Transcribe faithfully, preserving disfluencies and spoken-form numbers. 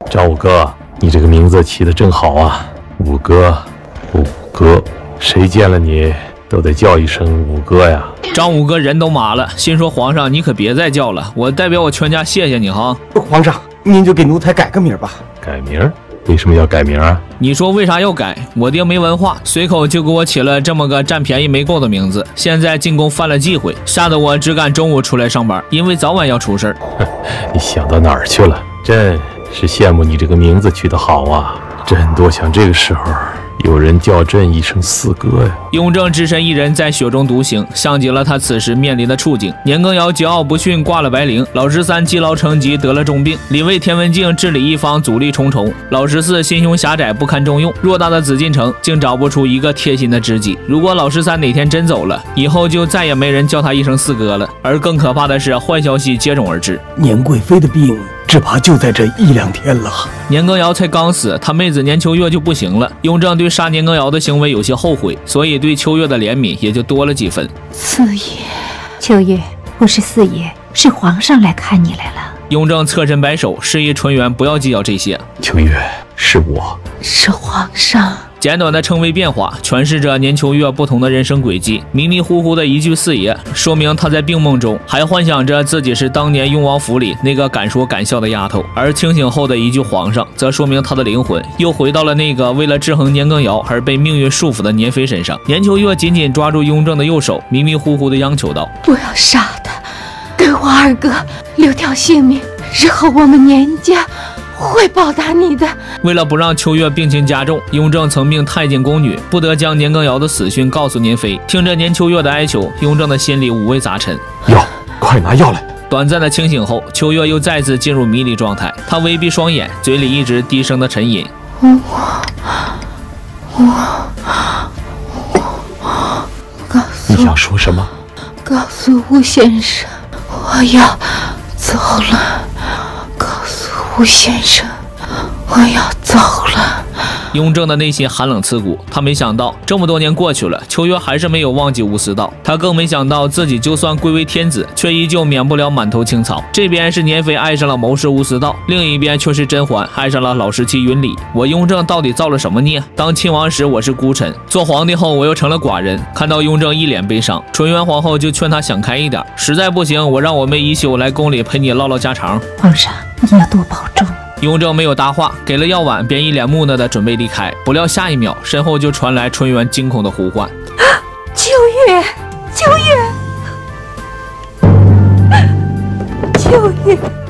张五哥，你这个名字起得真好啊！五哥，五哥，谁见了你都得叫一声五哥呀。 张五哥人都麻了，心说皇上你可别再叫了，我代表我全家谢谢你哈。 皇上，您就给奴才改个名吧。 改名？为什么要改名啊？ 你说为啥要改？我爹没文化，随口就给我起了这么个占便宜没够的名字。现在进宫犯了忌讳，吓得我只敢中午出来上班，因为早晚要出事儿。 你想到哪儿去了？朕是羡慕你这个名字取得好啊！朕多想这个时候有人叫朕一声四哥呀！ 雍正只身一人在雪中独行，像极了他此时面临的处境。年羹尧桀骜不驯，挂了白绫；老十三积劳成疾，得了重病；李卫、田文镜治理一方，阻力重重；老十四心胸狭窄，不堪重用。偌大的紫禁城，竟找不出一个贴心的知己。如果老十三哪天真走了，以后就再也没人叫他一声四哥了。而更可怕的是，坏消息接踵而至， 年贵妃的病只怕就在这一两天了。 年羹尧才刚死，他妹子年秋月就不行了。雍正对杀年羹尧的行为有些后悔，所以对秋月的怜悯也就多了几分。 四爷，秋月，不是四爷，是皇上来看你来了。 雍正侧身摆手，示意纯元不要计较这些。 秋月，是我， 是皇上。 简短的称谓变化，诠释着年秋月不同的人生轨迹。迷迷糊糊的一句四爷，说明他在病梦中还幻想着自己是当年雍王府里那个敢说敢笑的丫头；而清醒后的一句皇上，则说明他的灵魂又回到了那个为了制衡年羹尧而被命运束缚的年妃身上。年秋月紧紧抓住雍正的右手，迷迷糊糊地央求道：“ 不要杀他，给我二哥留条性命，日后我们年家会报答你的。” 为了不让秋月病情加重，雍正曾命太监宫女不得将年羹尧的死讯告诉年妃。听着年秋月的哀求，雍正的心里五味杂陈。 药，快拿药来！ 短暂的清醒后，秋月又再次进入迷离状态。他微闭双眼，嘴里一直低声的沉吟。 我我我，告诉你想说什么？ 告诉吴先生，我要走了。告诉吴先生，我要走了。 雍正的内心寒冷刺骨，他没想到这么多年过去了，秋月还是没有忘记吴思道。他更没想到自己就算贵为天子，却依旧免不了满头青草。这边是年妃爱上了谋士吴思道，另一边却是甄嬛爱上了老十七允礼。我雍正到底造了什么孽？当亲王时我是孤臣，做皇帝后我又成了寡人。看到雍正一脸悲伤，纯元皇后就劝他想开一点，实在不行，我让我妹宜修来宫里陪你唠唠家常。 皇上，你要多保重。 雍正没有搭话，给了药碗，便一脸木讷的准备离开。不料下一秒，身后就传来纯元惊恐的呼唤：“ 秋月，秋月，秋月！”